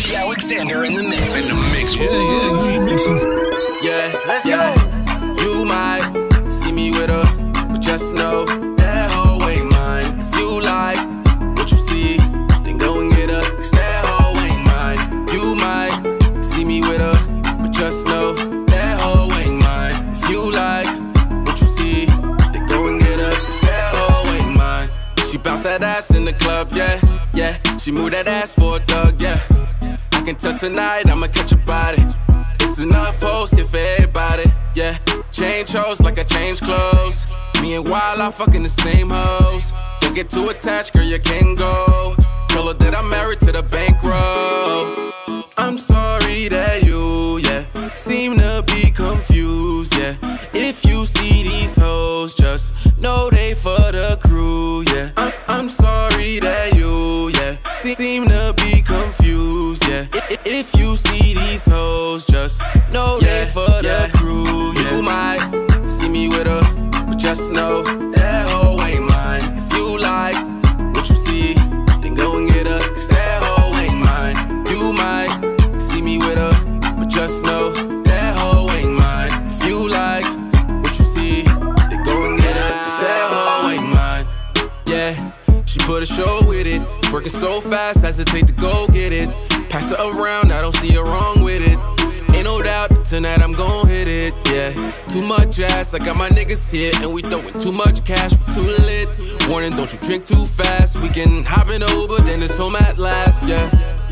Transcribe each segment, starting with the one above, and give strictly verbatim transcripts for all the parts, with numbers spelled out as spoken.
Cody Alexander in the mix. In the mix. Yeah, yeah, you ain't mixing. Yeah, let's yeah. go. You might see me with her, but just know that hoe ain't mine. If you like what you see, then go and get her, cause that hoe ain't mine. You might see me with her, but just know that hoe ain't mine. If you like what you see, then go and get her, cause that hoe ain't mine. She bounce that ass in the club, yeah, yeah. She move that ass for a thug, yeah. I can tell tonight I'ma catch a body. It's enough hoes here for everybody, yeah. Change hoes like I change clothes. Me and Wild out fucking the same hoes. Don't get too attached, girl, you can go. Tell her that I'm married to the bankroll. I'm sorry that you, yeah, seem to be confused, yeah. If you see these hoes, just know they for the crew, yeah. I'm, I'm sorry that you, yeah, seem to be confused, yeah. If you see these hoes, just know yeah, they for yeah. the crew, yeah. You might see me with her, but just know that hoe ain't mine. If you like what you see, then go and get her, cause that hoe ain't mine. You might see me with her, but just know that hoe ain't mine. If you like what you see, then go and get her, cause that hoe ain't mine. Yeah, she put a show with it, working so fast, hesitate to go get it. Pass it around, I don't see her wrong with it. Ain't no doubt, tonight I'm gon' hit it, yeah. Too much ass, I got my niggas here, and we throwing too much cash, we too lit. Warning, don't you drink too fast. We getting hopping over, then it's home at last, yeah.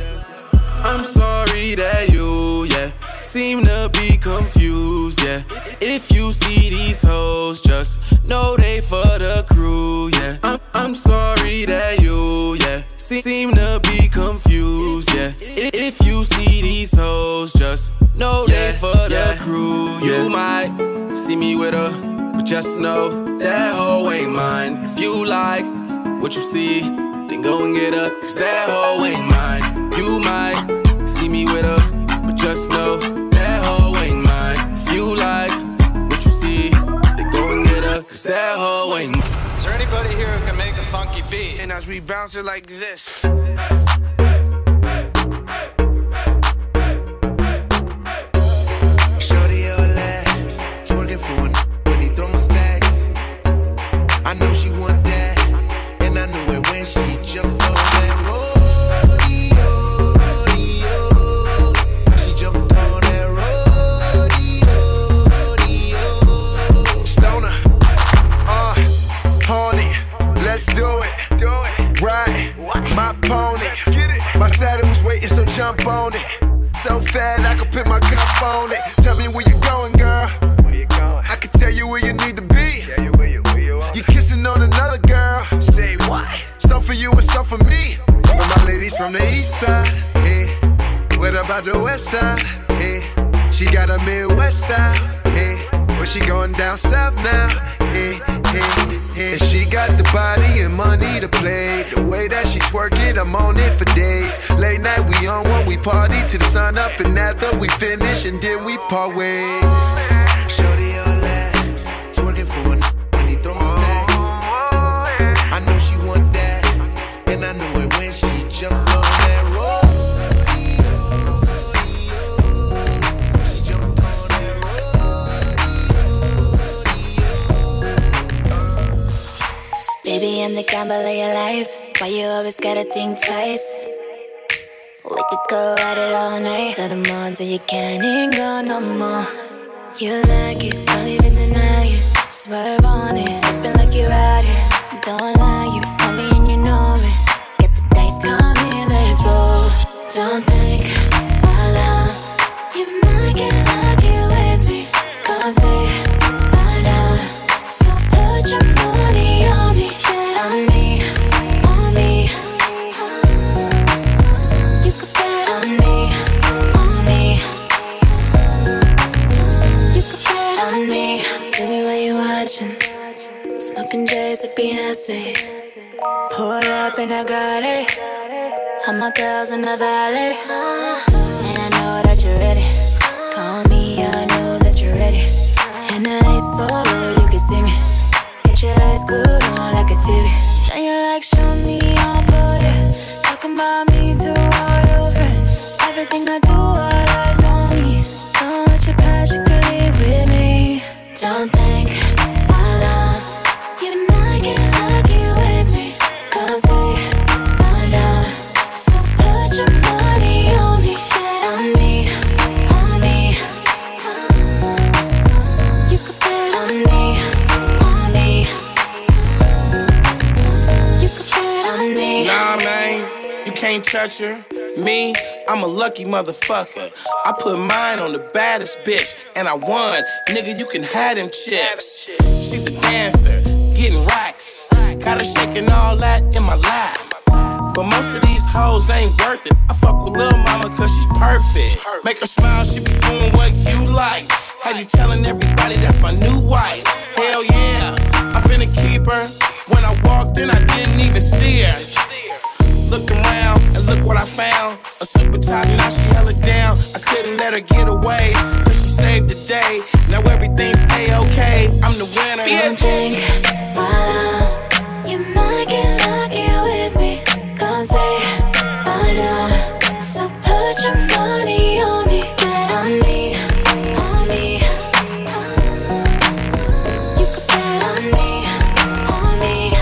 I'm sorry that you, yeah, seem to be confused, yeah. If you see these hoes, just know they for the crew, yeah. I'm, I'm sorry that you, yeah, seem to be confused, yeah. If you see these hoes, just know yeah, they for yeah, the crew, yeah. You might see me with her, but just know that hoe ain't mine. If you like what you see, then go and get her, cause that hoe ain't mine. You might see me with her, but just know that hoe ain't mine. If you like what you see, then go and get her, cause that hoe ain't mine. Is there anybody here who can make a funky beat? And as we bounce it like this. Shorty all that, twerking for a when he throwing stacks. I know she want that, and I knew it when she jumped on that rodeo, rodeo. She jumped on that rodeo, rodeo. Stoner, uh, horny, let's do it, do it. Ride my pony, my saddle was waiting, so jump on it. So fat I could put my cup on it. Tell me where you going, girl. Where you going? I can tell you where you need to be. Tell you where you, where you are. You kissing on another girl. Say what? Some for you and some for me. But my ladies from the east side, hey. What about the west side, hey? She got a Midwest style, hey. But she going down south now, hey, hey, hey. And she got the body and money to play. The way that she twerk it, I'm on it for days. Late night, we on one, we party till the sun up. And after we finish, and then we part ways. Shorty all that, twerking for a when he throwing stacks. I know she want that, and I knew it when she jumped on that road. She jumped on that road. Baby, I'm the gamble of your life. Why you always gotta think twice? We could go at it all night till the morning till you can't even go no more. You like it, don't even deny it. Swerve on it, feel like you're out here. Don't lie, you call me and you know it. Get the dice, come in, let's roll. Don't think out loud. You might get lucky with me. Come say find out. So put your money on me, bet on me, on me. You could bet on me, on me. You could bet on me. Tell me what you watching. Smoking J's like Beyonce. Pull up and I got it. All my girls in the valley. And I know that you're ready. Call me, I know that you're ready. And the lights so low, you can see me. Get your eyes glued on like a T V. Now you like, show me all for you. Talking about me to all your friends. I touch her. Me, I'm a lucky motherfucker. I put mine on the baddest bitch, and I won. Nigga, you can have them chips. She's a dancer, getting racks. Got her shaking all that in my lap. But most of these hoes ain't worth it. I fuck with Lil' Mama cause she's perfect. Make her smile, she be doing what you like. Have you telling everybody that's my new wife? Hell yeah, I finna keep her. When I walked in, I didn't even see her. Looked around and look what I found. A super top, now she hella down. I couldn't let her get away, cause she saved the day. Now everything's A-okay, I'm the winner. Don't think, uh, you might get lucky with me. Come say, I know. So put your money on me. Bet on me, on me. Uh, you could bet on me, on me.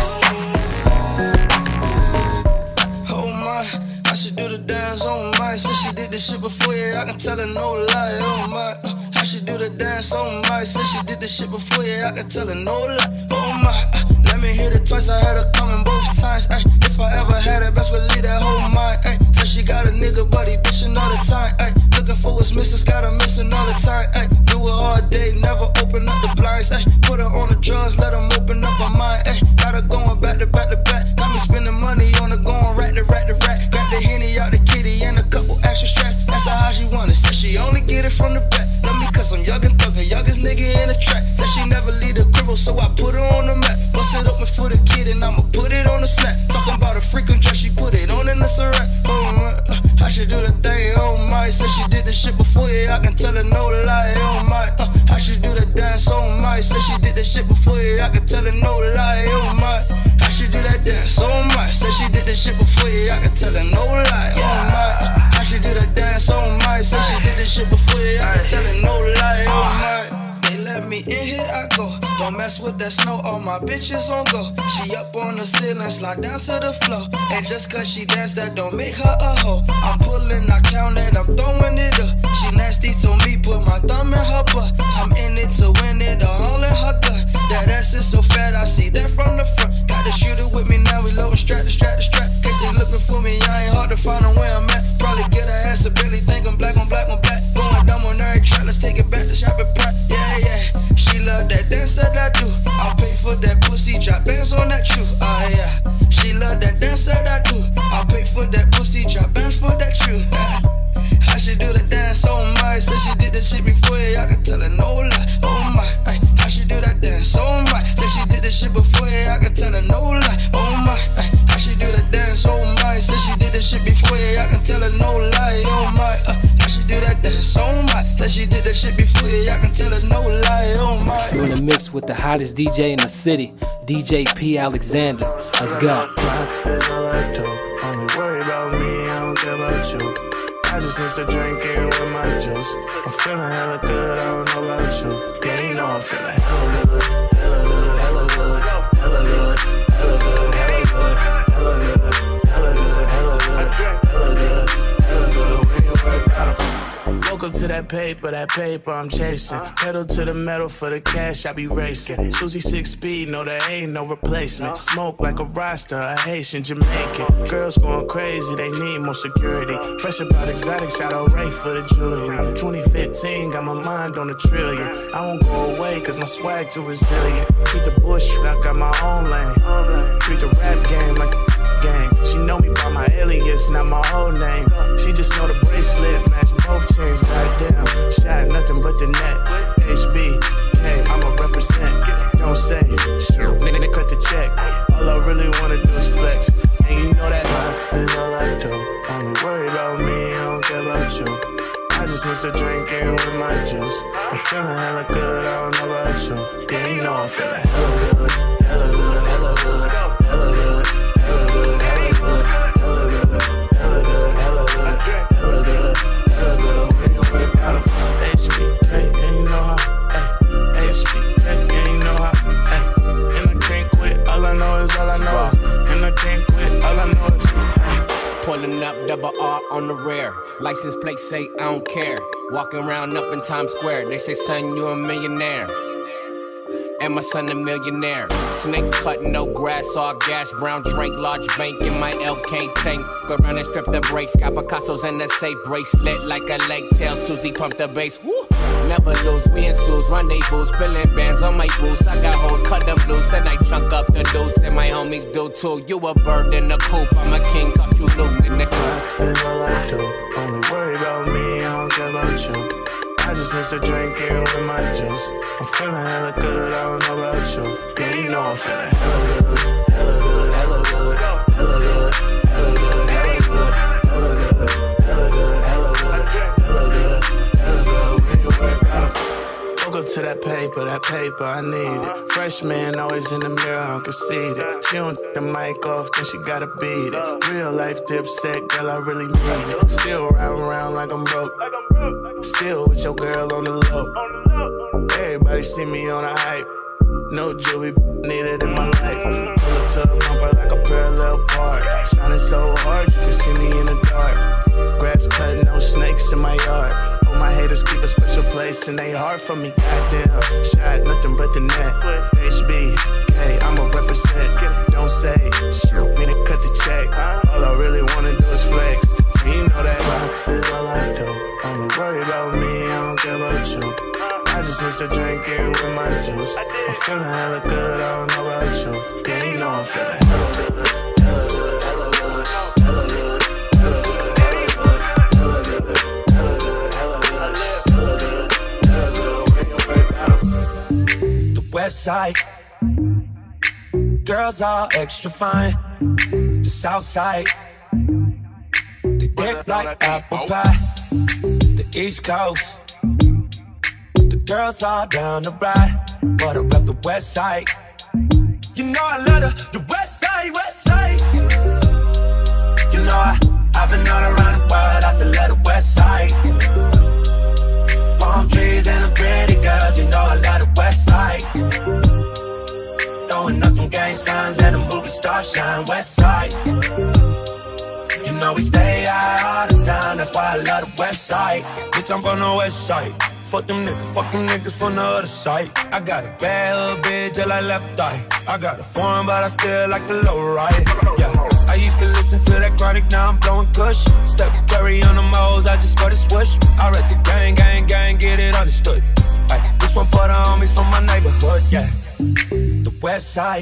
Oh my, I should do the dance on my. Since she did this shit before, yeah, I can tell her no lie. Oh my, uh, I should do the dance on my. Since she did this shit before, yeah, I can tell her no lie. Oh my, uh, let me hit it twice, I had her coming both times. Ay, if I ever had it, best believe that whole mind. Ay, said she got a nigga, but he bitchin' all the time. Ay, looking for what's missing, got her missing all the time. Ay, do it all day, never open up the blinds. Ay, put her on the drugs, let them open up her mind. Ay, got her going back to back to back. Got me spending money on her going rack to rack to rack. Got the Henny out the kitty and a couple extra straps. That's how she want it. Said she only get it from the back. Love me cause I'm young and thuggin', youngest nigga in the track. Said she never leave the crib, so I put her on the map. Bust it open for the kid and I'ma put it on the snap. Talking about a freakin' dress, she put it on in the syrup. Oh, uh, I should do the thing, oh my. Said she did the shit before, yeah, I can tell her no lie, oh my. uh, I should do the dance, oh my. Said she did the shit before, yeah, I can tell her no lie, oh my. I should do that dance, oh my. Said she did the shit before, yeah, I can tell her no lie, oh my. uh, I should do the dance, oh my. Said she did the shit before, yeah, I can tell her no lie, oh my. Let me in, here I go. Don't mess with that snow, all my bitches on go. She up on the ceiling, slide down to the floor. And just cause she dance, that don't make her a hoe. I'm pulling, I count it, I'm throwing it up. She nasty, told me put my thumb in her butt. I'm in it to win it, all in her gut. That ass is so fat, I see that from the front. Got the shooter with me now, we loading strap to strap to strap. Case they looking for me, I ain't hard to find them where I'm at. Probably get her ass a Billy, think I'm black on black on black. Going dumb on every track, let's take it back to shopping prep. Yeah, yeah. She love that dance that I do. I'll pay for that pussy, drop bands on that shoe. Ah, uh, yeah. She love that dance that I do. I'll pay for that pussy, drop bands for that shoe. I should do the dance, oh my. Said she did the shit before, yeah, I can tell her no lie. Oh my, ay, I should do that dance, oh my. Said she did the shit before, yeah, I can tell her no lie. Oh my, ay, I should do the dance, oh my. Said she did the shit before, yeah, I can tell her no lie. Oh my, uh, I should do that dance, oh my. Said she did the shit before, yeah, I can tell her no lie. Oh my. You're in the mix with the hottest D J in the city, D J P Alexander. Let's go. That's all I do. Only worry about me, I don't care about you. I just mix a drink in with my juice. I'm feeling hella good, I don't know about you. Yeah, you know I'm feeling hella good, hella good, hella good, hella good, hella good, hella good, hella good, hella good, hella good, hella good, hella good. We ain't worried about it. Woke up to that paper, that paper I'm chasing. Pedal to the metal for the cash, I be racing. Susie six speed, no there ain't no replacement. Smoke like a roster, a Haitian Jamaican. Girls going crazy, they need more security. Fresh about exotic, shout out Ray for the jewelry. twenty fifteen, got my mind on a trillion. I won't go away, cause my swag too resilient. Treat the bullshit, I got my own lane. Treat the rap game like a game. She know me by my alias, not my whole name. She just know the bracelet match both chains. Goddamn, shot nothing but the net. H B, hey, I'ma represent. Don't say, nigga, cut the check. All I really wanna do is flex. And you know that that's all I do. Only worry about me, I don't care about you. I just mix a drink in with my juice. I'm feeling hella good, I don't know about you. Yeah, you know I'm feeling hella good, hella good, hella good, hella good, hella good, hella good, hella good, hella good, hella good, hella good, hella good. We ain't worried about them. H B, hey, and you know how, hey, H B, hey, and you know how, hey, and I can't quit, all I know is, all I know is, and I can't quit, all I know is, hey. Pulling up double R on the rear. License plate say I don't care. Walking around up in Times Square. They say, son, you a millionaire. and my son a millionaire. Snakes cutting, no grass, all gas, brown drink, large bank in my L K tank. Go around and strip the brakes, got Picasso's in the safe, bracelet like a leg tail. Susie pump the bass, woo. Never lose, we in suits, rendezvous, spilling bands on my boots. I got hoes, cut them loose, and I chunk up the deuce, and my homies do too. You a bird in the coop, I'm a king, caught you loop in the coop. That's all I do, only worry about me, I don't care about you. I just miss a drink in with my juice. I'm feeling hella good, I don't know about you. Yeah, you know I'm feeling hella good, hella good, hella good, hella good, hella good, hella good, hella good, hella good, hella good, hella good, when you work out. Woke up to that paper, that paper, I need it. Freshman always in the mirror, I'm conceited. She don't take the mic off, then she gotta beat it. Real life Dipset, girl, I really mean it. Still round round like I'm broke. Still with your girl on the low. Everybody see me on a hype. No jewelry needed in my life. Pull up to a bumper like a parallel park. Shining so hard, you can see me in the dark. Grass cut, no snakes in my yard. Hope my haters keep a special place in they heart for me. Goddamn, shot nothing but the net. H B K, I'ma represent. Don't say, need to cut the check. All I really wanna do is flex. You know that is all I do. Only worry about me, I don't care about you. I just mix a drink in with my juice. I'm feeling hella good, I don't know about you. Yeah, you know I'm feeling hella good, hella good, hella good, hella good, hella good, hella good, hella good, hella good, hella good, hella good, when you work out. The west side, girls all extra fine. The south side, they thick like apple pie. The east coast, the girls all down the ride, but I rep the west side. You know I love the, the west side, west side. You know I, I've been all around the world, I still love the west side. Palm trees and the pretty girls, you know I love the west side. Throwing up them gang signs and the movie star shine, west side. You know we stay high all the time, that's why I love the west side. Bitch, I'm from the west side. Fuck them niggas, fuck them niggas from the other side. I got a bad little bitch, just like left eye. I got a foreign, but I still like the low right. Yeah, I used to listen to that chronic, now I'm blowing kush. Step Curry on the moles, I just got a swoosh. I read the gang, gang, gang, get it understood. Ay, this one for the homies from my neighborhood, yeah. The west side,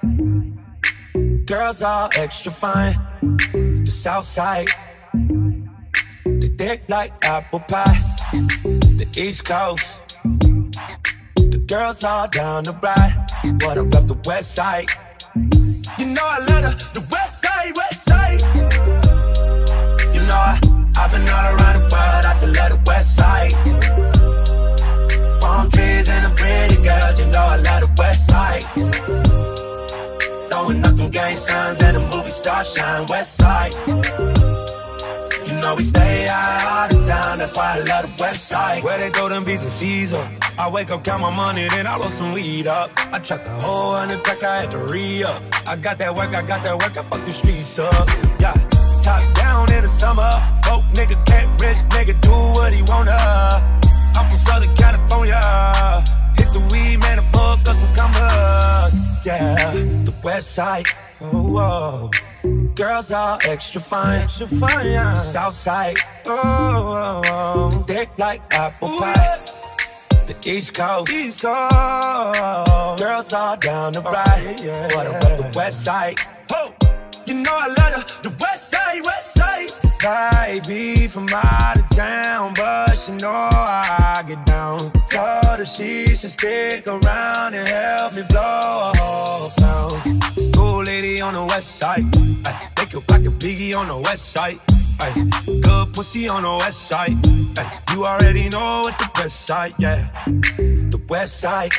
girls all extra fine. The south side, they thick like apple pie. The east coast, the girls all down the ride, but I rep the west side. You know I love the, the west side, west side. You know I, I've been all around the world, I still love the west side. Palm trees and the pretty girls, you know I love the west side. Throwing up them gang signs and the movie star shine, west side. You know we stay high all the time, that's why I love the west side. Where they go, them B's and C's up. I wake up, count my money, then I roll some weed up. I track the whole hundred pack, I had to re-up. I got that work, I got that work, I fuck the streets up. Yeah, top down in the summer. Broke nigga can't rich, nigga do what he wanna. I'm from Southern California. Hit the weed, man, and fuck up some commas. Yeah, the west side, oh, whoa. Girls all extra fine, extra fine, yeah. The south side, oh, oh, oh. They thick like apple pie. The east coast, east coast. Girls all down the ride, yeah, yeah, but I rep the west side. Oh, you know I love the, the west side, west side. Baby from out of town, but she know I get down. Told her she should stick around and help me blow a whole pound. School lady on the west side, ay, make up like a biggie on the west side. Ay, good pussy on the west side. Ay, you already know what the west side, yeah. The west side,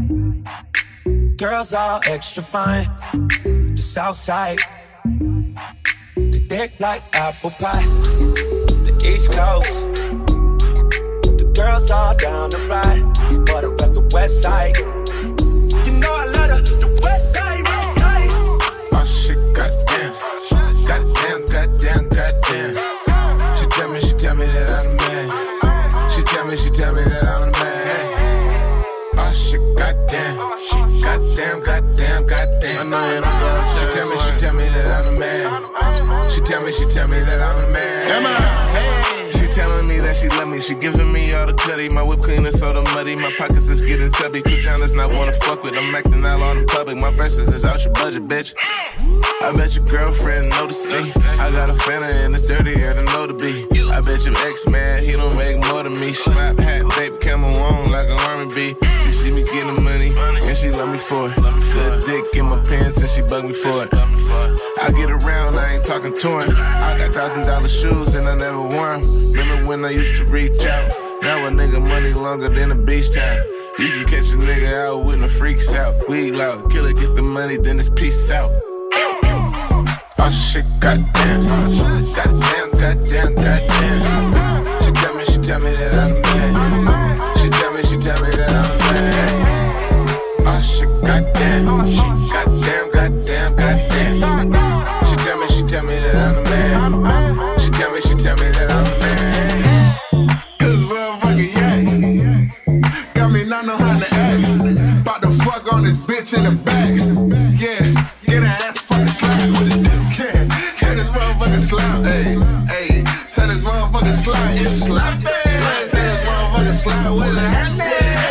girls all extra fine. The south side, they thick like apple pie. The east coast, the girls all down the ride, but I rep the west side. You know I love the, the west side, west side. Oh shit, goddamn, goddamn, goddamn, goddamn. She tell me, she tell me that I'm the man. She tell me, she tell me that I'm the man. Oh shit, goddamn. know you don't go. She tell me, she tell me that I'm the man. She tell me, she tell me that I'm the man. Emma, hey. She telling me that she love me. She giving me all the cutty. My whip clean is so the muddy. My pockets is getting chubby. Kujanna's not wanna fuck with. I'm acting out on in public. My verses is out your budget, bitch. I bet your girlfriend noticed me. I got a Fanta and it's dirtier than know to be. I bet your ex man, he don't make more than me. Slap hat, baby, camel on like an R and B. She see me getting money and she love me for it. Good dick in my pants and she bug me for it. I get around, I ain't talking to her. I got thousand dollar shoes and I never wore them. Remember when I used to reach out? Now a nigga money longer than a beach time. You can catch a nigga out with the freaks out. We loud, killer get the money, then it's peace out. Oh shit, goddamn, goddamn, goddamn, goddamn. She tell me, she tell me that I'm the man. She tell me, she tell me that I'm the man. Oh shit, goddamn, goddamn, goddamn, goddamn. She tell me, she tell me that I'm the man. She tell me, she tell me that I'm the man. Cause motherfucker, yeah, got me not know how to act. About to fuck on this bitch in the back. Yeah, get her ass fucking slapped. Yeah, get this motherfucking slap. Hey, hey, say this motherfucking slap. It's slap. Say this motherfucking slap. What's happening?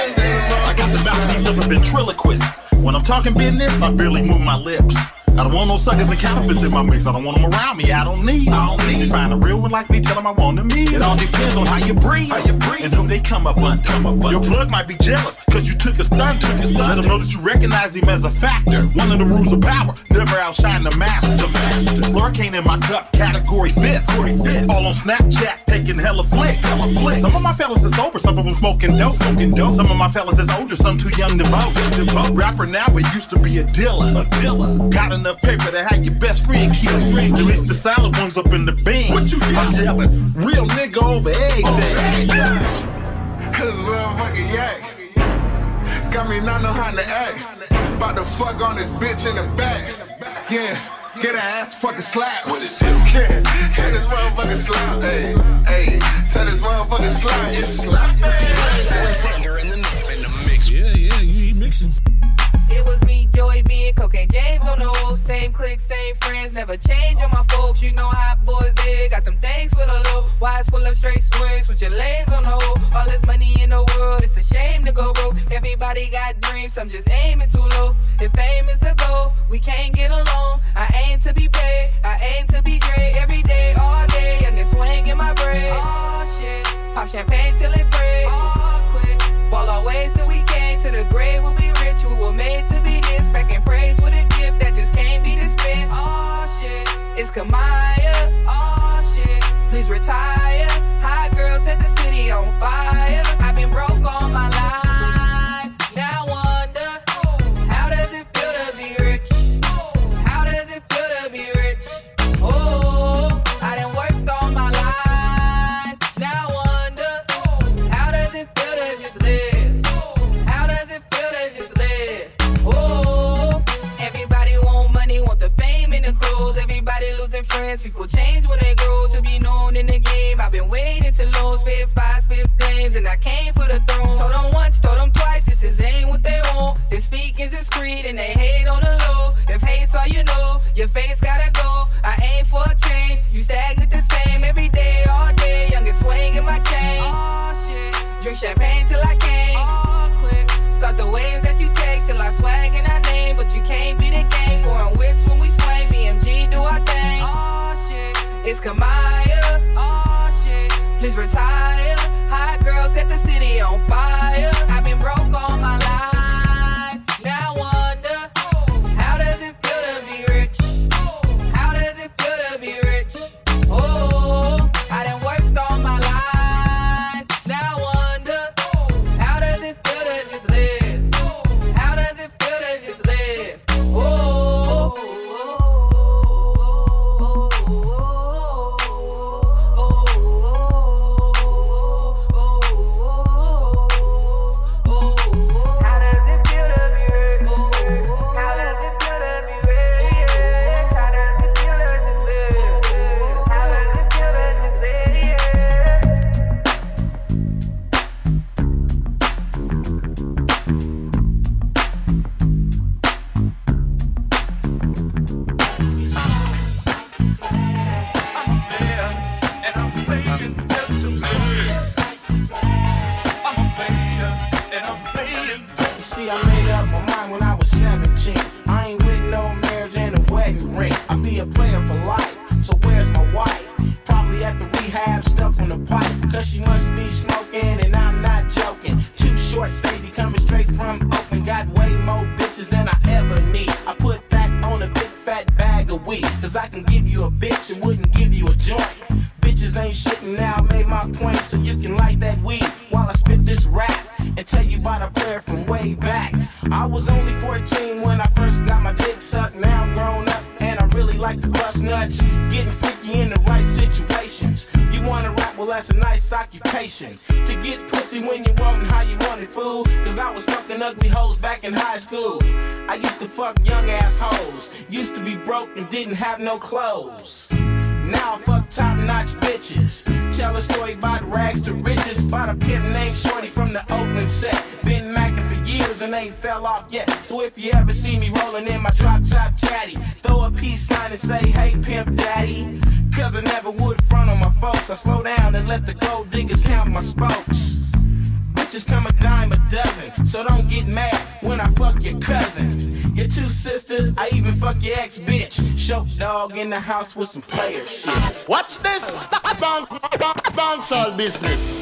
I got the mouthpiece of a ventriloquist. When I'm talking business, I barely move my lips. I don't want no suckers and counterfeits in my mix. I don't want them around me. I don't need. I don't need. You find a real one like me, tell them I want them me. It all depends on how you breathe, how you breathe, and who they come up under. Come up under. Your plug might be jealous, cause you took a stunt, took a stunt. Let them know that you recognize him as a factor. One of the rules of power, never outshine the master. The master. Slurricane in my cup, category fifth. All on Snapchat, taking hella flicks. Hella flicks. Some of my fellas is sober, some of them smoking dope. Smoking dope. Some of my fellas is older, some too young to vote. To vote. Rapper now, but used to be a dealer. A dealer. Got enough paper to have your best friend killed. Release the silent ones up in the bin. What you I'm yelling, real nigga over everything. Cause motherfucking yak got me not know how to act. About to fuck on this bitch in the back. Yeah, get her ass fucking slapped. What is it? Yeah, get this motherfucking slap. Hey, hey, say this motherfucking slap. It's slap. Alexander in the mix. Yeah, yeah, you mixing. It was me, Joey B, and Cocaine James on the whole. Same clique, same friends, never change on my folks. You know hot boys there, got them things for the low. Wise full of straight swings with your lanes on the whole. All this money in the world, it's a shame to go broke. Everybody got dreams, some just aiming too low. If fame is the goal, we can't get along. I aim to be paid, I aim to be great. Every day, all day, young and swing in my braids. Oh shit, pop champagne till it breaks. Oh, quit, ball our ways till we came to the grave. We'll be rich, we were made to be this. Back in praise with a gift that just can't be dismissed. Oh shit, it's Kamaya. Oh shit, please retire. Hot girl set the city on fire. I've been broke all my life. Now I wonder, how does it feel to be rich? How does it feel to be rich? Oh, I done worked all my life. Now I wonder, how does it feel to just live? How does it feel to just live? Oh, everybody want money, want the fame and the clothes. Everybody losing friends, people change when they grow. To be known in the game, I've been waiting to lose. Spit five, spit flames, and I came for the throne. Told them once, told them twice, this is ain't what they want. They speak is discreet and they hate on the low. If hate's all you know, your face gotta go. I aim for a change, you stagnant the same. Every day, all day, youngest swing in my chain. Oh shit, drink champagne till I can't. Oh quit, start the waves that you take till I swag in our name. But you can't be the game, foreign whips when we swing. B M G do our thing. Oh shit, it's Kamaya. Oh shit, please retire. Hot girl set the city on fire. I've been broke all my life. Now I wonder, how does it feel to be rich? How does it feel to be rich? Oh, I done worked all my life. Now I wonder, how does it feel to just live? How does it feel to just live? Oh, oh, oh, oh, oh, oh, oh. paying just to pay. I'm a payer, and I'm paying. You see, I made up my mind when I was seventeen. I ain't with no marriage and a wedding ring. I be a player for life, so where's my wife? Probably at the rehab, stuck on the pipe. Cause she must be smoking, and I'm not joking. Too short, baby, coming straight from Oakland. Got way more bitches than I ever need. I put that on a big fat bag of weed. Cause I can give you a bitch and wouldn't give you a joint. Bitches ain't shit, and now I made my point. So you can light that weed while I spit this rap and tell you about a player from way back. I was only fourteen when I first got my dick sucked. Now I'm grown up and I really like to bust nuts. Getting freaky in the right situations. You wanna rap? Well, that's a nice occupation. To get pussy when you want and how you want it, fool. Cause I was fucking ugly hoes back in high school. I used to fuck young ass hoes. Used to be broke and didn't have no clothes. Now I fuck top-notch bitches. Tell a story about rags to riches. About a pimp named Shorty from the Oakland set. Been macking for years and ain't fell off yet. So if you ever see me rolling in my drop-top caddy, throw a peace sign and say, hey, pimp daddy. Cause I never would front on my folks. I slow down and let the gold diggers count my spokes. Bitches come a dime a dozen, so don't get mad when I fuck your cousin. Your two sisters, I even fuck your ex-bitch. Show dog in the house with some player shit. Watch this, dancehall business.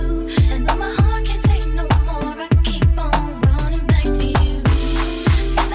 Say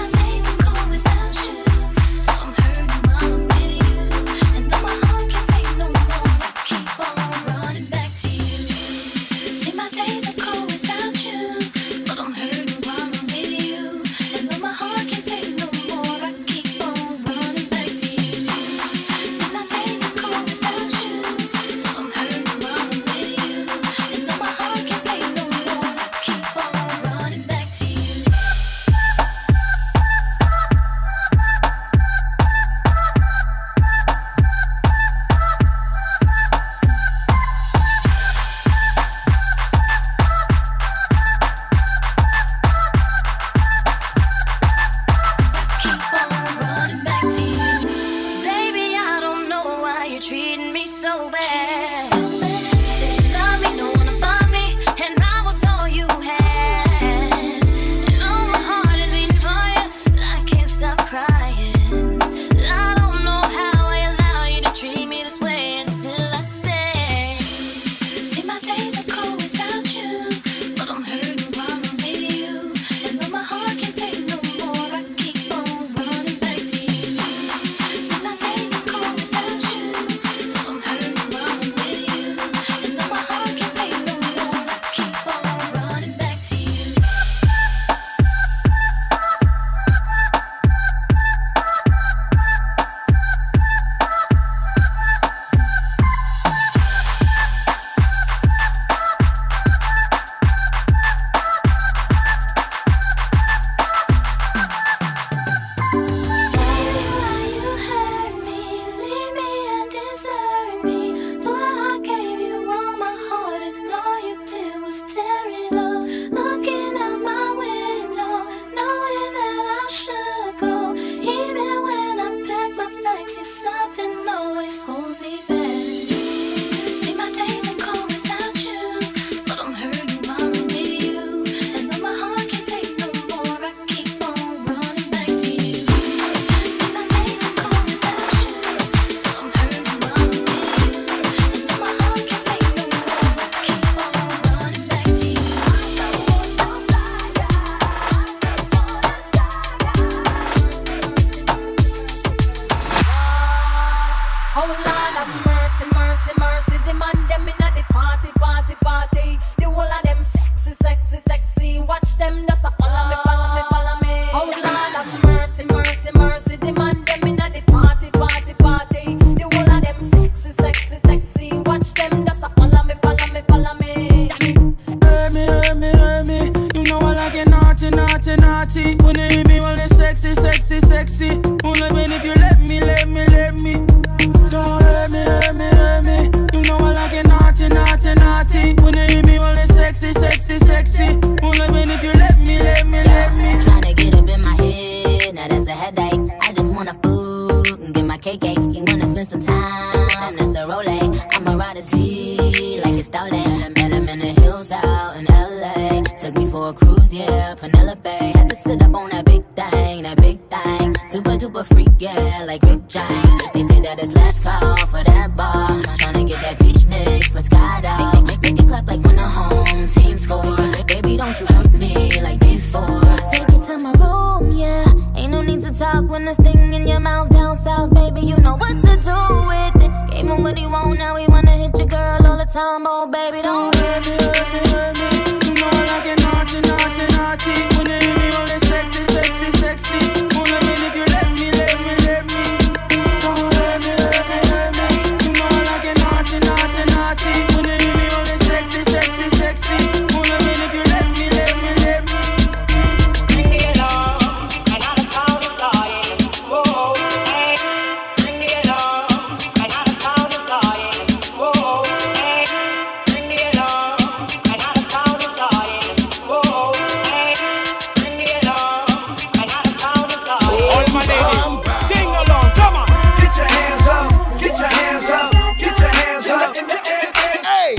naughty. When you hear me, well, it's sexy, sexy, sexy. Only when if you let me, let me, let me. Don't hurt me, hurt me, hurt me. You know I like it naughty, naughty, naughty. When you hear me, well, it's sexy, sexy, sexy. Only when if you let me, let me, let me. Tryna get up in my head, now that's a headache. I just wanna food and get my cake cake. You wanna spend some time, that's a Rolex. I'ma ride a sea like it's stolen. Met him in the hills out in L A. Took me for a cruise, yeah, Penelope. Had to sit up on that big thing, that big thing. Super duper freak, yeah, like Rick James. They say that it's last call for that bar. Tryna get that peach mix, Moscato. Make, make, make it clap like when the home team score. Baby, don't you hurt me like before. Take it to my room, yeah. Ain't no need to talk when there's thing in your mouth down south, baby. You know what to do with it. Gave him what he want, now he wanna hit your girl all the time. Oh, baby, don't hurt me, hurt me, hurt me. You know I like it naughty, naughty, naughty. When you hear me, all it's sexy, sexy, sexy. Only when if you let me, let me, let me. Don't hurt me, hurt me, hurt me. You know I like it naughty, naughty, naughty. When you hear me, all it's sexy, sexy, sexy. Only when if you let me, let me, let me. Bring me along, and all the sound is dying. Whoa, hey. Bring me along, and all the sound is dying. Whoa, hey. Bring me along, and all the sound is dying. Whoa, hey. Bring me along, and all the sound is dying. All my ladies, sing along, come on. Get your hands up, get your hands up, get your hands up. Hey.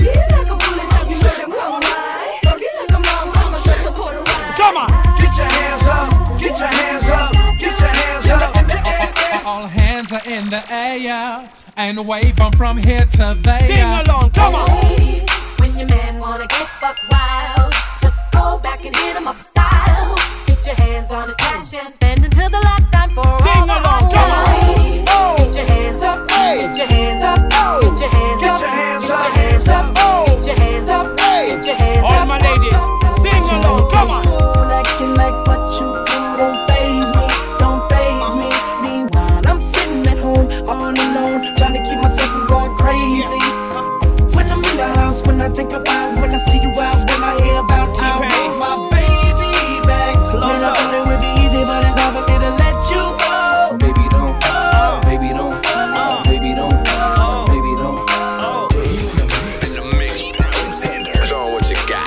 Come on. Get your hands up, get your hands up, get your hands up. All hands are in the air and wave them from here to there. Sing along, come on. When your man wanna get buck wild, just go back and hit him up style. Get your hands on his cash and spend until the last time for all. Sing along, come on. Oh. Get your hands up, get your hands up, oh. Get your hands up, get your hands up, get your hands up, oh. Get your hands up, get your hands up. All my ladies, sing along, come on. Acting like what you do don't faze me, don't faze me. Meanwhile, I'm sitting at home all alone, trying to keep myself from going crazy. When I'm in the house, when I think about, when I see you out, when I hear about you, I bring my baby back. Close up. I thought it would be easy, but it's hard for me to let you go. Baby don't, oh. baby don't, oh. baby don't, oh. baby don't. Oh. It's a mix, Alexander. Show what you got.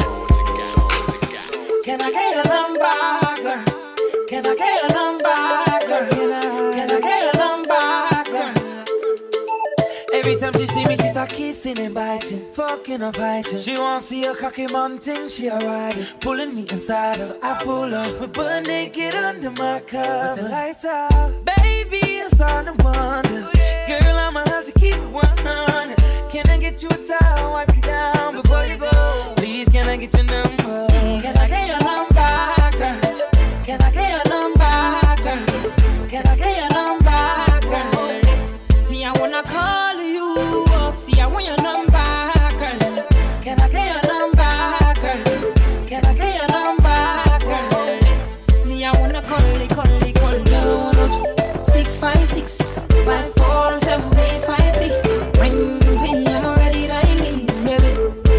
Can I get a number, girl? Can I get a number, girl? Can I, can I get a number, girl? Every time she see me, she start kissing and biting, fucking and fighting. She want see a cocky mountain, she a riding, pulling me inside her. So I pull up, we butt naked under my cover. With the lights out, baby, I'm starting to wonder. Girl, I'ma have to keep it one hundred. Can I get you a towel, wipe you down before you go? Please, can I get your number? Can I get your number, girl? Can I get your number, girl? Can I get your number, girl? Me, I wanna call you. See, I want your number, girl. Can I get your number, girl? Can I get your number, girl? Me, I wanna call you, call you, call you. Six five six five four seven eight five three. Ring me, I'm already dining, baby.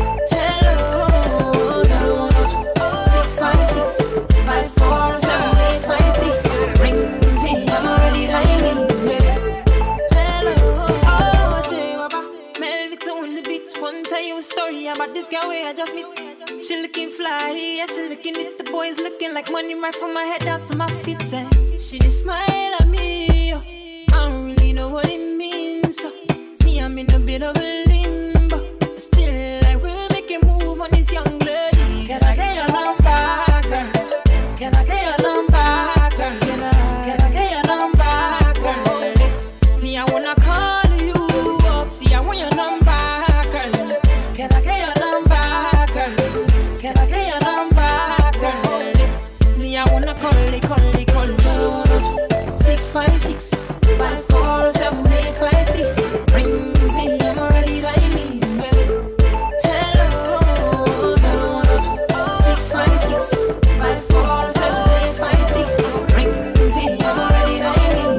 Hello, zero one two six five six five four seven eight five three. Ring me, I'm already dining, baby. Hello, oh, J Waba, Melvito in the beats. One tell you a story about this girl where I just meet. She looking fly, yeah, she looking it. The boys looking like money right from my head down to my feet. And she just smile at me. Oh. I don't really know what it means. So, see, I'm in a bit of a limbo, but still I will make a move on this young lady. Can I get your number, girl? Can I get your number, girl? Can I, can I get your number, girl? Me, I wanna call you. See, I want your number, girl. Can I get your number, girl? Can I get your number, girl? Me, I wanna call it, call it, call it. Six five six five four seven eight five three. Ring me, I'm already dining, baby. Hello, zero one two six five six five four seven eight five three. Ring me, I'm already dining,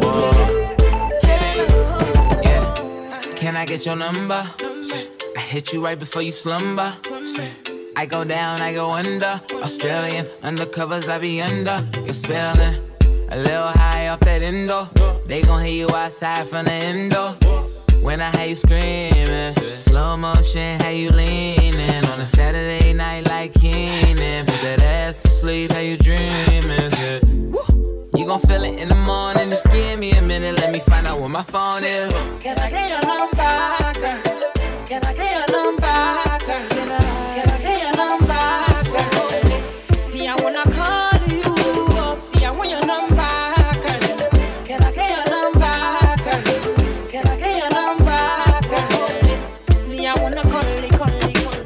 baby. Yeah. Can I get your number? I hit you right before you slumber. I go down, I go under. Australian undercovers, I be under. You're spelling a little high off that endo. They gon' hear you outside from the endo. When I hear you screaming, slow motion, how you leaning on a Saturday night like Keenan. Put that ass to sleep, how you dreaming? Yeah. You gon' feel it in the morning. Just give me a minute, let me find out where my phone is. Can I get your number, girl? Can I get your number, girl? Can I, can I get your number, girl? Me, I wanna call you. See, I want your number, girl. Can I get your number, girl? Can I get your number, girl? Me, I wanna call you, call you, call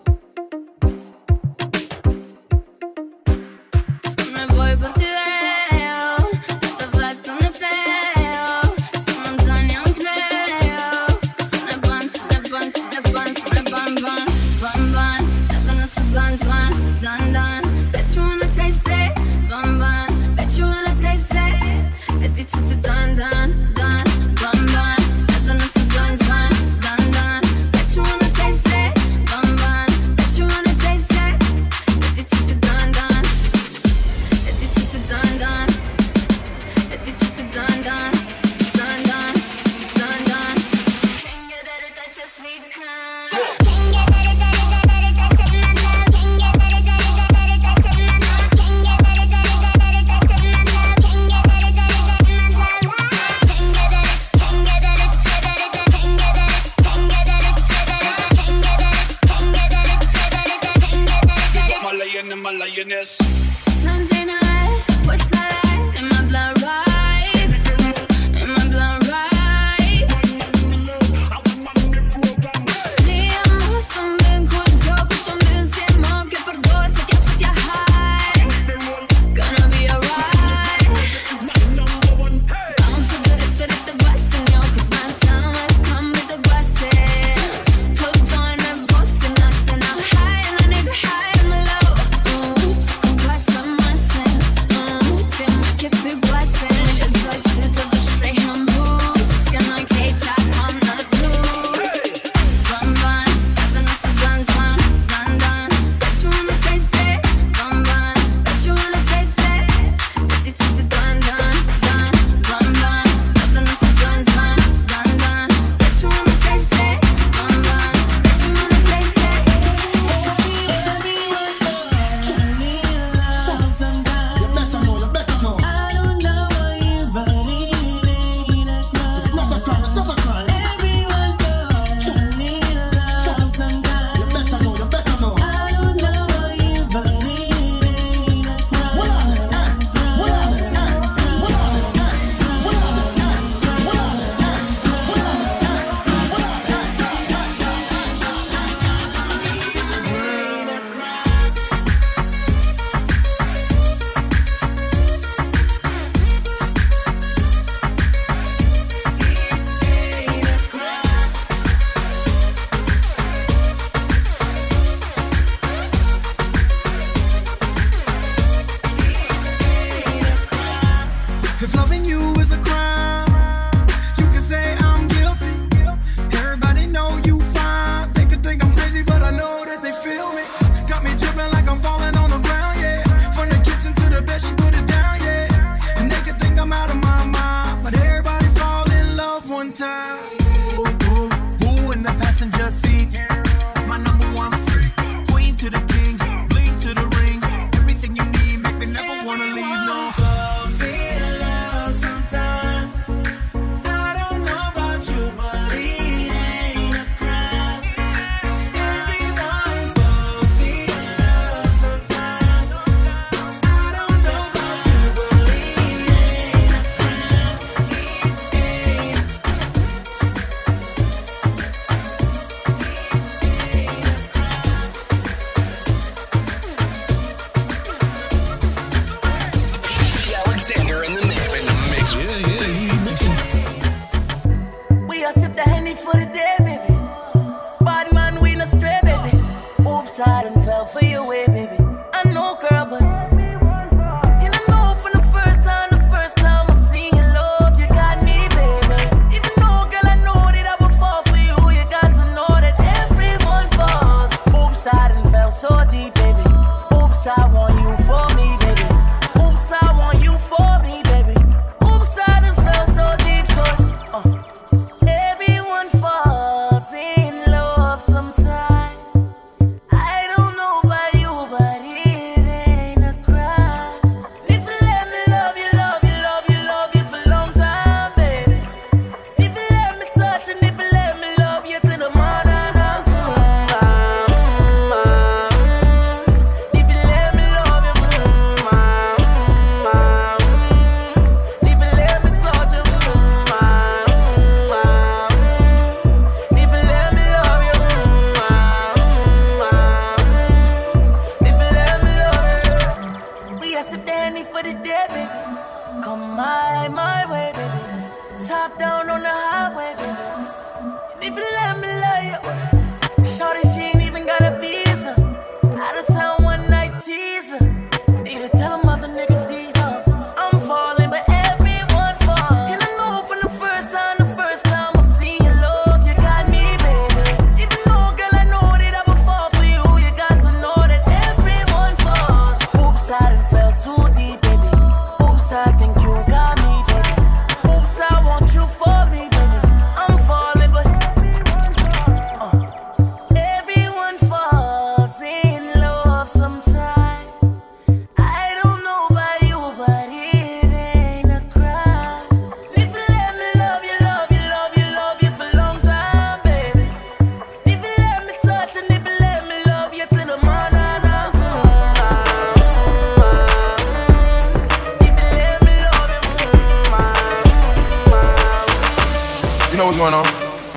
you. Me voy por ti, veo. Te falta un feo. Si no te ni un creo. Se me van, se me van, se me van, se me van, van, van, van. Taking off his guns, van, done, done. Bet you wanna taste it, van, van. Bet you wanna taste it. Bet you to done, done, done, van, van. Taking off his guns, van, done, done. Bet you wanna taste it, van, van. Bet you wanna taste it. Bet you to done, done. Bet you to done, done. Bet you to done, done, done, done, done, done. Can't get it, I just need time. Sunday night, what's that like? In my blood right, in my blood right. Sí, amor, también cuido que también se mo que perdón se te te high. Gonna be alright. Vamos a ver it at the bus and yo, 'cause my time has come with the buses. Put on a bus and I said I'm high and I need to high and low. If loving you is a crime, you can say I'm guilty. Everybody know you fine. They could think I'm crazy, but I know that they feel me. Got me dripping like I'm falling on the ground, yeah. From the kitchen to the bed, she put it down, yeah. And they could think I'm out of my mind, but everybody fall in love one time. Ooh, ooh, ooh, in the passenger seat, my number one freak. Queen to the king, bling to the ring. Everything you need, make me never wanna leave, no. already there, baby. Come my, my way, baby. Top down on the highway, baby. And if you let me love you, shorty, she ain't even got a visa. Out of town one night teaser. Need to tell them other niggas he's up. I'm falling, but everyone falls. And I know from the first time, the first time I seen your love, you got me, baby. Even though, girl, I know that I would fall for you, you got to know that everyone falls. Oops, I done fell too deep, baby. Oops, I think you got me, baby. Oops, I want you for me, baby. I'm falling, but uh, everyone falls in love sometime. I don't know about you, but it ain't a crime. If you let me love you, love you, love you, love you for a long time, baby. If you let me touch and if you let me love you till the morning, You know what's going on?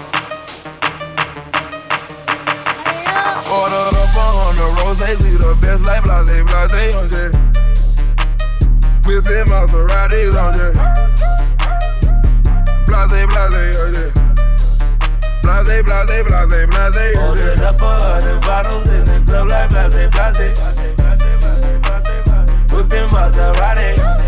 Ordered up on the roses, we the best like blase, blase, on jet. Whipping Maseratis on jet. Blase, blase, on jet. Blase, blase, blase, blase, on jet. Ordered up a hundred bottles in the club like blase, blase. Whipping Maserati.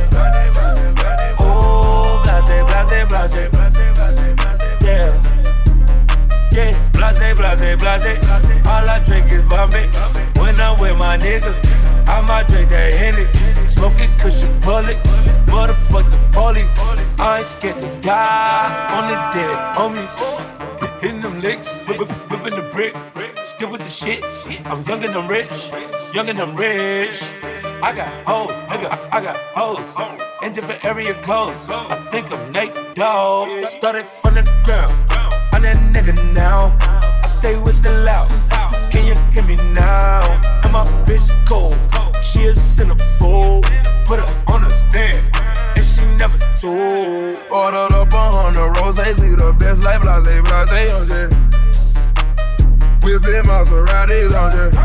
Oh, blase, blase, blase. Yeah, yeah, blase, blase, blase. All I drink is Bombay. When I'm with my niggas, I might drink that Henny. Smoke it cause you pull it. Motherfuck the police. I ain't scared to die on the dead homies. Hitting them licks, whip, whip, whipping the brick. Still with the shit. I'm young and I'm rich. Young and I'm rich. I got hoes, nigga, I, I got hoes. In different area codes. I think I'm Nate Dogg. Started from the ground. I'm that nigga now. I stay with the loud. Can you hear me now? And my bitch cold. She a centerfold. Put her on a stand. And she never told. Ordered up on the roses, we the best like blase, blase, on jet. Whipping Maseratis on jet.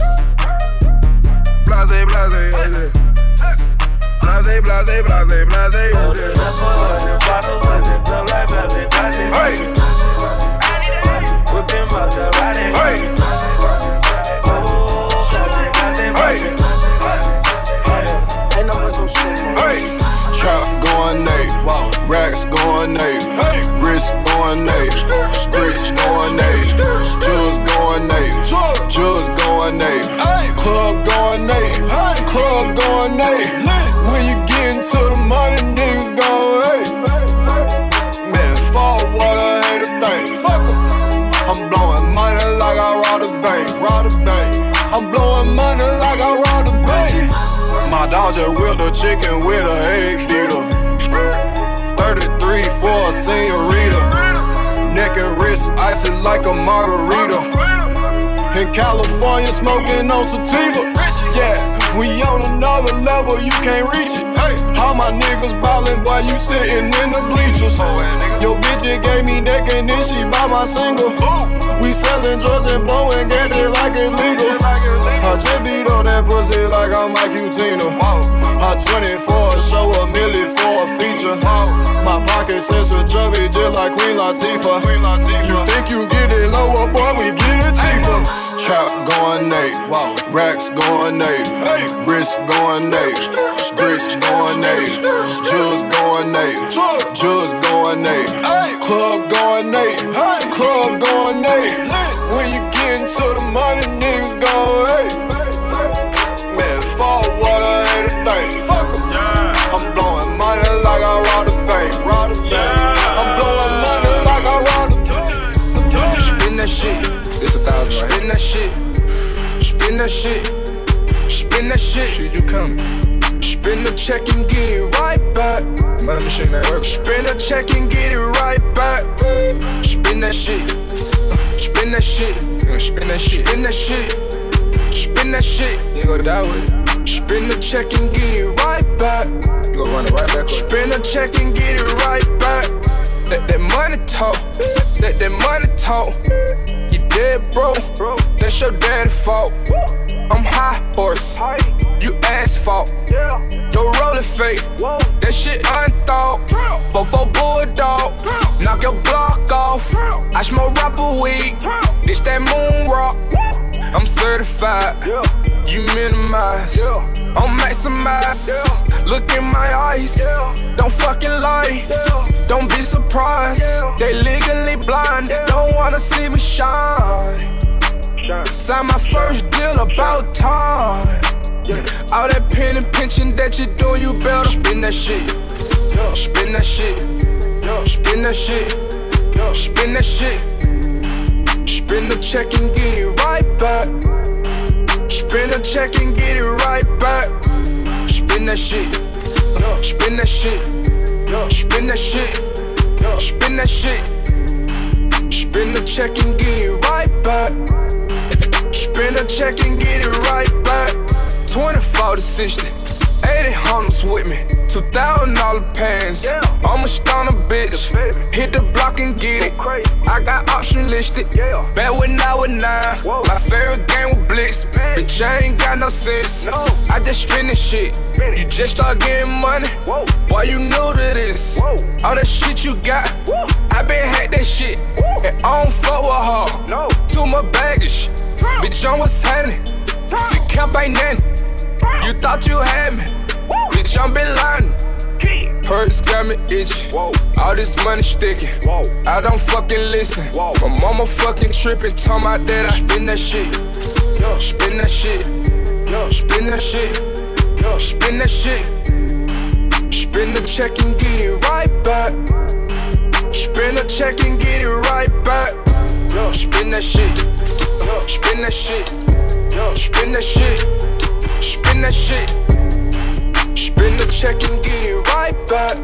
Blase, blase, on jet. Blase, blase, blase, blase, on jet. Ordered up a hundred bottles in the club like blase, blase. Hey! Whipping Maserati. Hey! Oh, blase, blase, blase. Hey! Hey! Trap going Nate, wow. Racks going Nate, hey. Wrist going Nate, streets going Nate, Jules going Nate, Jules going Nate, hey. Club going Nate, hey. Club going Nate. When you get into the money, niggas gon' hate. Man, fall water, hate a thing. Fuck em. I'm blowing money like I robbed a bank, robbed a bank. I'm blowing money like I robbed a bank. My dog just whipped a chicken with a egg beater. thirty-three for a senorita. Neck and wrist icy like a margarita. In California smoking on sativa. Yeah, we on another level, you can't reach it. All my niggas ballin', boy, you sitting in the bleachers. Yo bitch just gave me neck and then she bought my single. We sellin' drugs and blowin' get it like illegal. I just beat on that pussy like I'm Mike Utina. I twenty-four show a milli for a feature. My pocket says a chubby just like Queen Latifah. You think you get it lower, boy, we get it cheaper. Trap going Nate, racks going Nate, wrist going Nate, grits going Nate, Jules going Nate, Jules going Nate, club going Nate, club going Nate. When you get into the money, niggas gon' hate. Man, fall water, hate a thing. Fuck em. I'm blowing money like I robbed a bank, robbed a bank. I'm blowing money like I robbed a bank. Spin that shit. It's a thousand. Spin that shit. Spin that shit. Spin that shit. Shit, you coming? Spin the check and get it right back. Let me shake that work. Spin the check and get it right back. Spin that shit. Spin that shit. Spin that shit. Spin that shit. Spin that shit. You gonna die with it. Spin the check and get it right back. You gonna run it right back. Spin the check and get it right back. Let that money talk. Let that money talk. You dead, bro. That's your daddy's fault. I'm high horse, you asphalt. Your rolling fake, that shit unthought. Before bulldog, knock your block off. I smoke rapper weed, this that moon rock. I'm certified, you minimize, I'm maximize. Look in my eyes, don't fucking lie, don't be surprised. They legally blind, don't wanna see me shine. Sign my first deal about time. All that pen and pinching that you do, you better spin that shit. Spin that shit. Spin that shit. Spin that shit. Spin the check and get it right back. Spin the check and get it right back. Spin that shit. Spin that shit. Spin that shit. Spin that shit. Spin the check and get it right back. Spin the check and get it right back. twenty-four to sixty, eighty hundreds with me, two thousand dollar pants. I'm a stunner bitch, hit the block and get it. I got option listed, back when I was nine. My favorite game was Blitz, bitch I ain't got no sense. I just spend this shit, you just start getting money. Boy you new to this, all that shit you got, I been had that shit, and I don't fuck with her. Too much baggage, bitch I'm what's happening, the camp ain't nothing. You thought you had me, bitch, I'm been lying. Purse got me itchy, all this money sticking. I don't fucking listen. My mama fucking tripping, talking about that I spin that shit. Spin that shit. Spin that shit. Spin that shit. Spin the check and get it right back. Spin the check and get it right back. Spin that shit. Spin that shit. Spin that shit. Spin that shit. Spin the check and get it right back.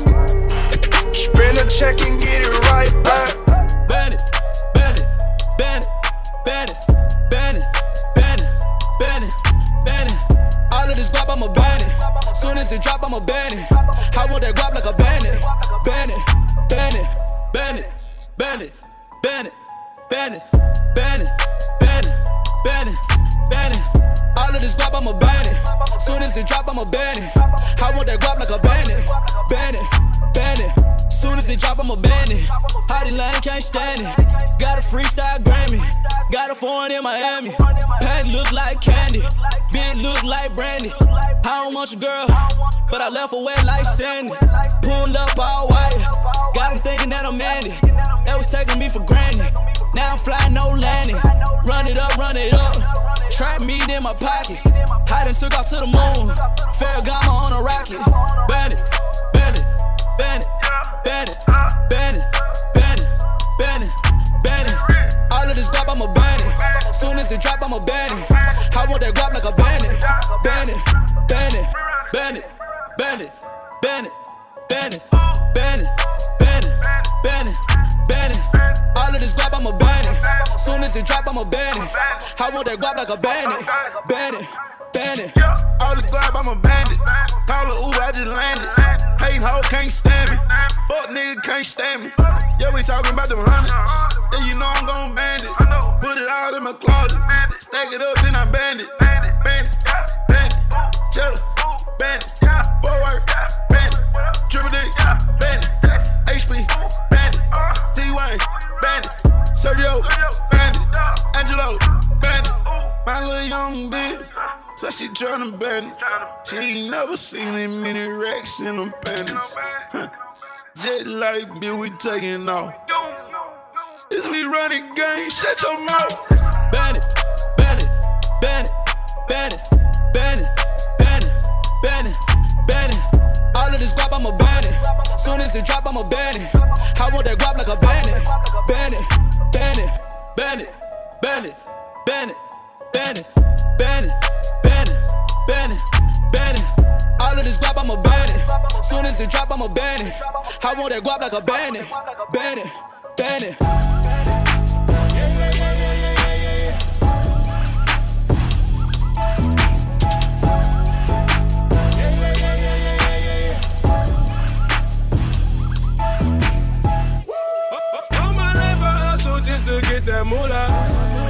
Spin the check and get it right back. Bend it, bend it, bend it, bend it, bend it, bend it, bend it, bend it. All of this guap, I'ma bend it. Soon as it drop, I'ma bend it. I want that guap like a bandit. Bend it, bend it, bend it, bend it, bend it, bend it, bend it, bend it, bend it, bend it. All of this guap, I'ma bend it. Soon as it drop, I'ma bend it. I want that guap like a bandit. Bend it, bend it. Soon as it drop, I'ma bend it. Hottie Lane can't stand it. Got a freestyle Grammy. Got a foreign in Miami. Pant look like candy. Big look like brandy. I don't want your girl, but I left her wet like Sandy. Pulled up all white. Got them thinking that I'm Mandy. That was taking me for granted. Now I'm flying, no landing. Run it up, run it up. Trap meat in my pocket. I done took off to the moon. Ferragamo on a rocket. Bend it, bend it, bend it, bend it, bend it, bend it, bend it, bend it. All of this guap, I'ma bend it. Soon as it drop, I'ma bend it. I want that guap like a bandit. Bend it, bend it, bend it, bend it, bend it, bend it, bend it, bend it, bend it, bend it. All of this guap, I'ma bend it. Soon as it drop, I'ma bend it. I want that guap like a bandit. Bend it, bend it. All this guap, I'm a bandit. Call it Uber, I just landed. Hating hoe can't stand me. Fuck nigga can't stand me. Yeah, we talking about them hundreds. Yeah, you know I'm gon' band it. Put it all in my closet. Stack it up, then I band it. Band it, band it. Cheddar, band it. Forward, band it. Triple D, band it. H P, band it. T-Wayne, band it. Sergio, band it. Angelo, band it. My little young bitch, so she tryna band it. She ain't never seen him many racks in them panties. Just like bitch, we taking off. It's we running gang, shut your mouth. Band it, band it, band it, band it, band it, band it, band it, band it. All of this guap, I'ma band it. Soon as it drop, I'ma band it. I want that guap like a bandit. Band it, band it, band it, band it, band it, band it, band it, band it, band it, band it. All of this guap, I'ma band it. Soon as it drop, I'ma band it. I want that guap like a bandit. Band it, band it. All my life I hustle just to get that moolah.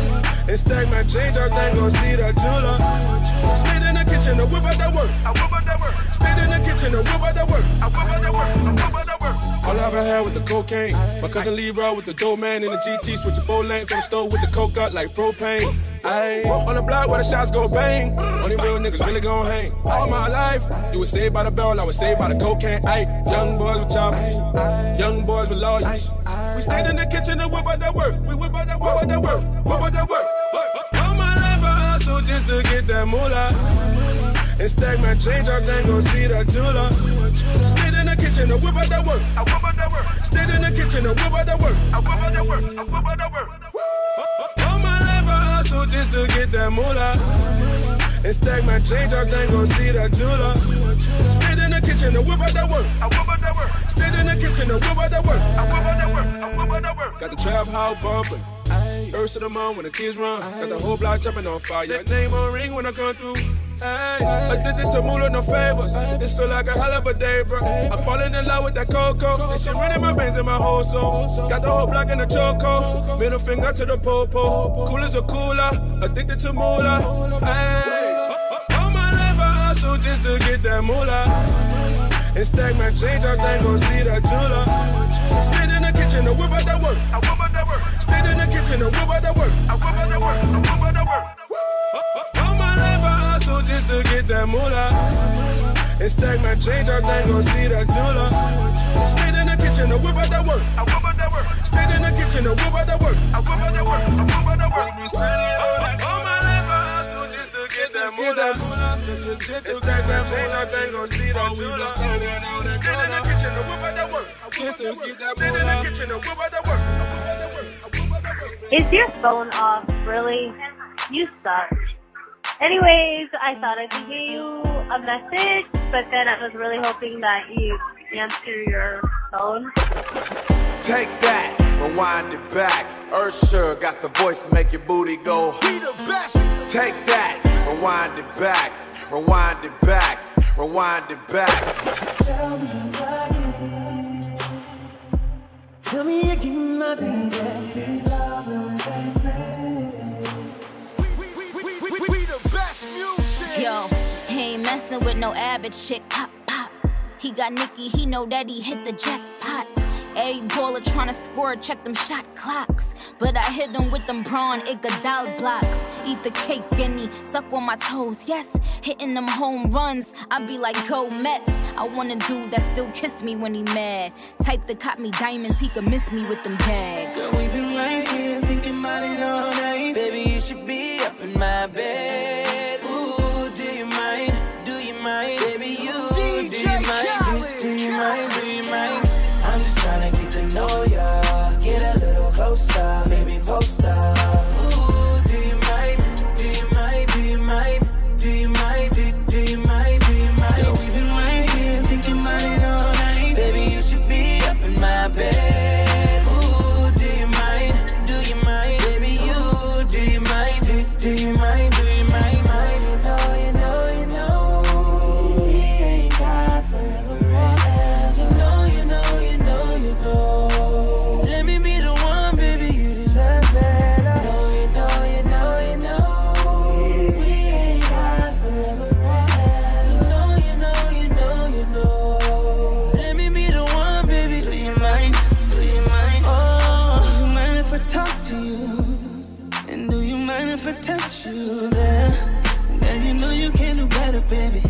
and stack my change, I think gon' see that jeweler. Stayed in the kitchen to whip out that work. I whip out that work. Stayed in the kitchen to whip out that work. I whip out that work. I whip out that work. All I ever had with the cocaine. My cousin Leroy with the dope man in the G T, switching four lanes on the stove with the coke up like propane. Ayy, on the block where the shots go bang. Only real niggas really gon' hang. All my life, you was saved by the bell, I was saved by the cocaine. Ayy, young boys with choppers, young boys with lawyers. We stayed in the kitchen to whip out that work. We whip out that work, whip out that work, whip out that work. All my life I hustle just to get that moolah. And stack my change, I think gon' see that jeweler. Stayed in the kitchen to whip out that work. I whip out that work. Stayed in the kitchen to whip out that work. I whip out that work. I whip out that work. All my life I hustle just to get that moolah. And stack my change, I think gon' see that jeweler. Stayed in the kitchen to whip out that work. I whip out that work. Stayed in the kitchen to whip out that work. I whip out that work. I whip out that work. Got the trap house bumping. First of the month when the kids run. Got the whole block jumping on fire. That name on ring when I come through. Ay, addicted to moolah, no favors. This feel like a hell of a day, bro. I'm falling in love with that cocoa. This shit running my veins in my whole soul. Got the whole block in the choco. Middle finger to the popo. Cool as a cooler. Addicted to moolah. Ay, all my life I hustle just to get that moolah. And stack my change, I think gon' see that jeweler. Stayed in the kitchen to whip out that work. I whip out that work. Stayed in the kitchen to whip out that work. I whip out that work. I whip out that work. All my life I hustle just to get that moolah. And stack my change, I think gon' see that jeweler. Stayed in the kitchen to whip out that work. I whip out that work. Stayed in the kitchen to whip out that work. I whip out that work. I whip out that work. All my life I hustle just to get that moolah. And stack my change, I think gon' see that jeweler. Stayed in the kitchen to whip out that work. Just to get that moolah. Stayed in the kitchen to whip out that work. Is your phone off? Really? You suck. Anyways, I thought I could give you a message, but then I was really hoping that you answer your phone. Take that, rewind it back. Ursher got the voice to make your booty go. Be the best. Take that, rewind it back. Rewind it back. Rewind it back. Tell me what it is. Tell me again, my baby. Love and We the best music. Yo, he ain't messing with no average chick. Pop, pop. He got Nicky, he know that he hit the jackpot. Every baller tryna score, check them shot clocks. But I hit him with them Braun Iguodala blocks. Eat the cake, Guinea, suck on my toes, yes. Hitting them home runs, I be like, go Mets. I want a dude that still kiss me when he mad. Type that caught me diamonds, he could miss me with them bags. Girl, we been right here thinking about it all night. Baby, you should be up in my bed. Ooh, do you mind? Do you mind? Baby, you, do you mind? Do, do you mind? Do you mind? I'm just tryna get to know ya. Get a little closer, baby, post up. Ooh, do you mind? Do you mind? Do you mind? Do you mind? Do, do you mind? Do you mind? Girl, we've been right here thinking about it all night. Baby, you should be up in my bed. Ooh, do you mind? Do you mind? Baby, you, do you mind? Do, do you mind? Do you mind? Mind? You know, you know, you know. We ain't got forever, forever. You know, you know, you know, you know. Let me be the one, baby, you deserve better. You know, you know, you know, you know. We ain't got forever, forever. You know, you know, you know, you know. Let me be the one, baby. Do you mind? Do you mind? Oh, do you mind if I talk to you? And do you mind if I touch you there? Then you know you can do better, baby.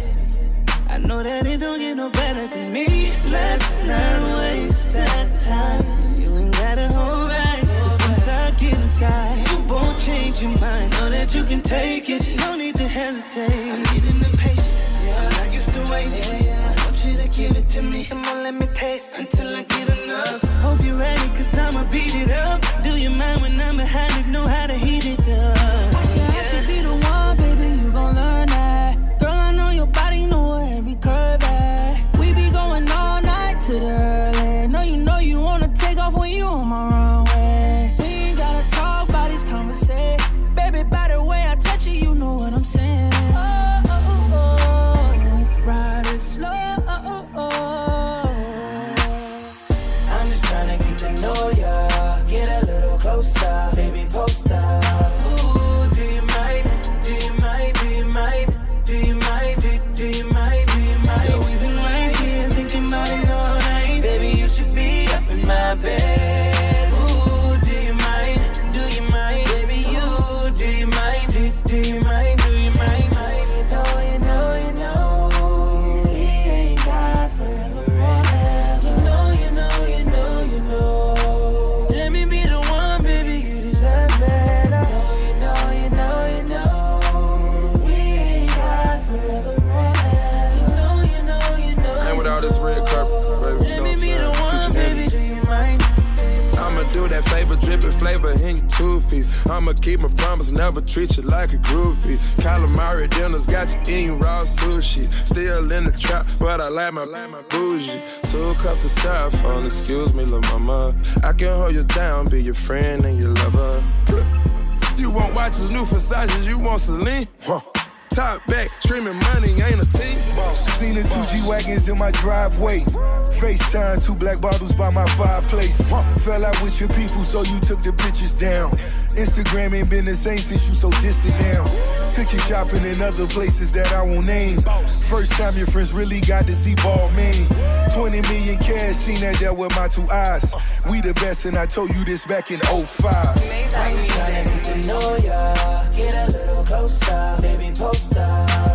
I know that it don't get no better than me. Let's not waste that time. You ain't gotta hold back, 'cause once I get inside, you won't change your mind. Know that you can take it, no need to hesitate. I'm getting impatient, yeah, I'm not used to waiting. I want you to give it to me, come on, let me taste until I get enough. Hope you're ready, 'cause I'ma beat it up. Do you mind when I'm behind it, know how to heat it up? I should, I should be the one, baby, you gon' learn that. Girl, I know your body, know every curve at. We be going all night to the early. Know you know you wanna take off when you on my runway. We ain't gotta talk about these conversations. Baby, by the way I touch you, you know what I'm saying. Oh, oh, oh, oh. Ride it slow. Oh, oh, oh. I'm just tryna get to know ya. give me the one, baby, do you mind? I'ma do that flavor, dripping flavor in your two-piece. I'ma keep my promise, never treat you like a groupie. Calamari dinners got you eating raw sushi. Still in the trap, but I like my, like my bougie. Two cups of styrofoam, excuse me, lil' mama. I can hold you down, be your friend and your lover. You won't watch his new Versace, you want Celine? Huh. Top back, streaming money, ain't a team. Seen the two G-Wagons in my driveway. FaceTime, two black bottles by my fireplace. Fell out with your people, so you took the pictures down. Instagram ain't been the same since you so distant now. Took you shopping in other places that I won't name. First time your friends really got to see ball man. twenty million cash, seen that there with my two eyes. We the best, and I told you this back in oh five. I'm just trying to get to know ya, get a little closer, baby, post up.